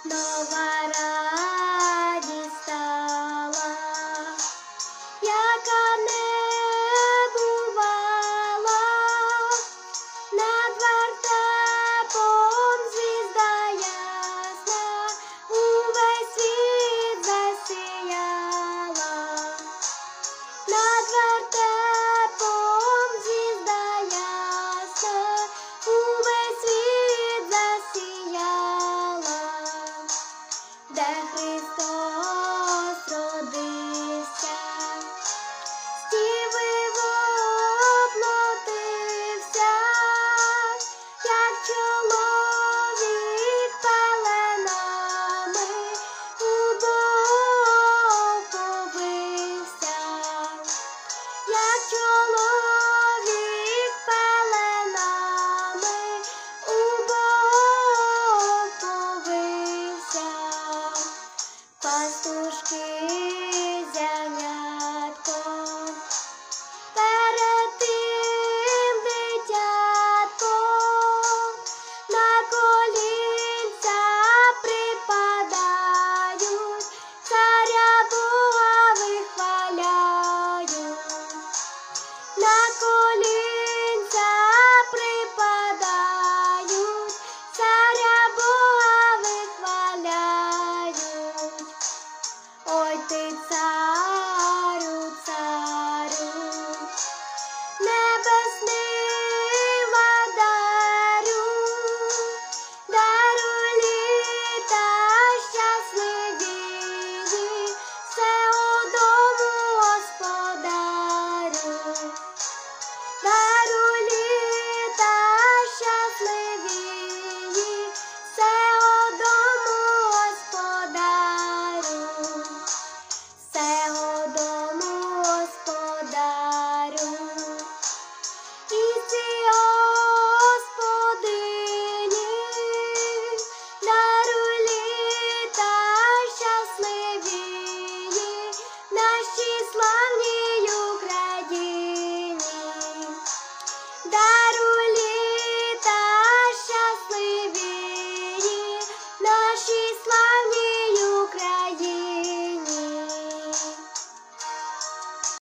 нова радість стала, яка не бувала. Над вертепом звізда ясна увесь світ засіяла. Над вертепом звізда ясна увесь світ засіяла, де Христос родився, стіви воплотився, як чоловік пеленами удов повився, як чоловік